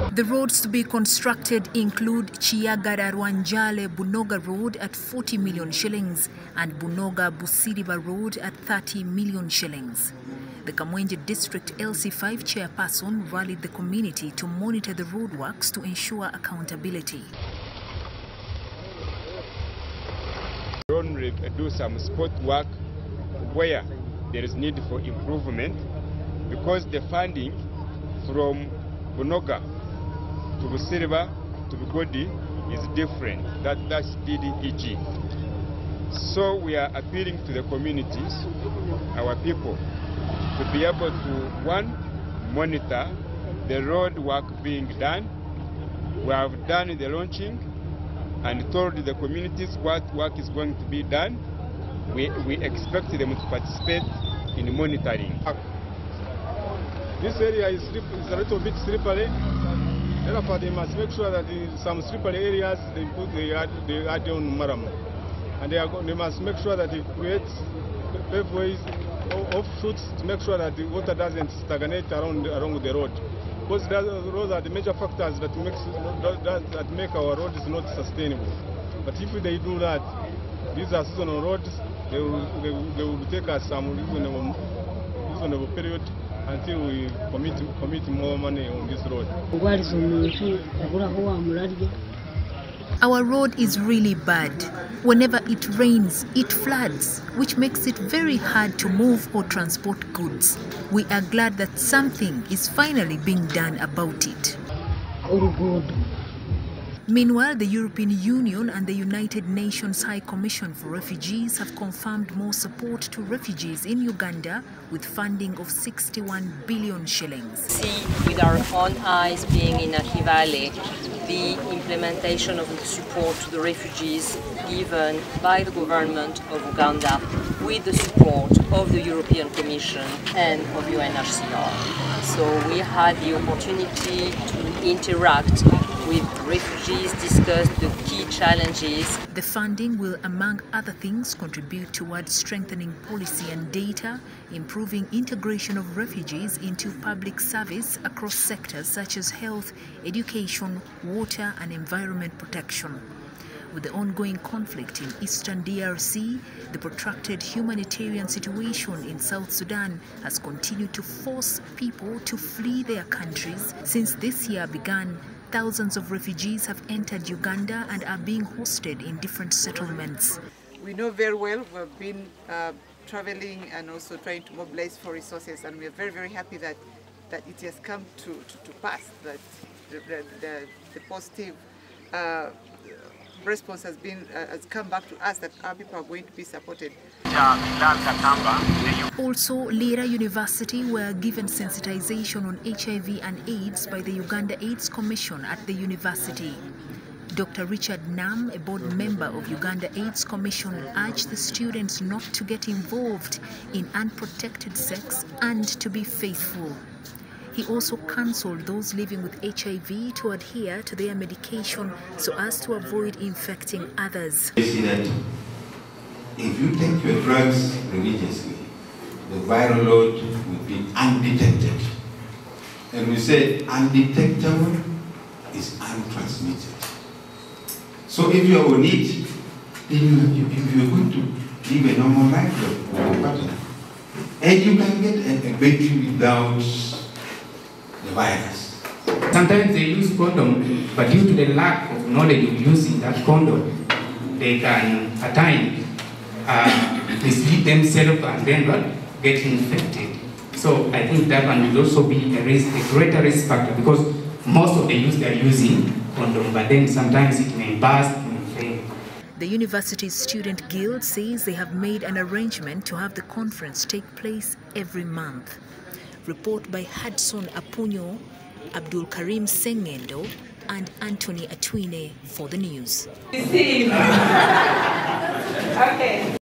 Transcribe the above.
The roads to be constructed include Chiagara-Rwanjale-Bunoga Road at 40 million shillings and Bunoga-Busiriba Road at 30 million shillings. The Kamwenje District LC5 chairperson rallied the community to monitor the roadworks to ensure accountability. Do some spot work where there is need for improvement, because the funding from Bunoga to Busiriba to Bugodi is different. That's DDEG. So we are appealing to the communities, our people, to be able to, one, monitor the road work being done. We have done the launching and told the communities what work is going to be done. We expect them to participate in monitoring. This area is a little bit slippery. Therefore, they must make sure that some slippery areas they add on Maram. And they must make sure that they create pathways, offshoots, to make sure that the water doesn't stagnate along the road. Because those are the major factors that make our roads not sustainable. But if they do that, these are seasonal roads, they will take us some reasonable period until we commit more money on this road. Our road is really bad. Whenever it rains, it floods, which makes it very hard to move or transport goods. We are glad that something is finally being done about it. Meanwhile, the European Union and the United Nations High Commission for Refugees have confirmed more support to refugees in Uganda with funding of 61 billion shillings. See with our own eyes, being in Akivale, the implementation of the support to the refugees given by the government of Uganda with the support of the European Commission and of UNHCR. So we had the opportunity to interact with refugees, discuss the key challenges. The funding will, among other things, contribute towards strengthening policy and data, improving integration of refugees into public service across sectors such as health, education, water and environment protection. With the ongoing conflict in eastern DRC, the protracted humanitarian situation in South Sudan has continued to force people to flee their countries. Since this year began, thousands of refugees have entered Uganda and are being hosted in different settlements. We know very well, we've been traveling and also trying to mobilize for resources, and we are very, very happy that it has come to pass, that the positive response has come back to us, that our people are going to be supported. Also, Lira University were given sensitization on HIV and AIDS by the Uganda AIDS Commission at the university. Dr. Richard Nam, a board member of Uganda AIDS Commission, urged the students not to get involved in unprotected sex and to be faithful. He also counseled those living with HIV to adhere to their medication so as to avoid infecting others. You see that if you take your drugs religiously, the viral load will be undetected. And we say undetectable is untransmitted. So if you are on it, then if you are going to live a normal life with your partner, and you can get a baby without the virus. Sometimes they use condom, but due to the lack of knowledge of using that condom, they can at times mislead themselves and then get infected. So I think that one will also be a greater risk factor, because most of the youth they are using condom, but then sometimes it may burst and fail. The university's student guild says they have made an arrangement to have the conference take place every month. Report by Hudson Apunyo, Abdul Karim Sengendo and Anthony Atwine for the news. Okay.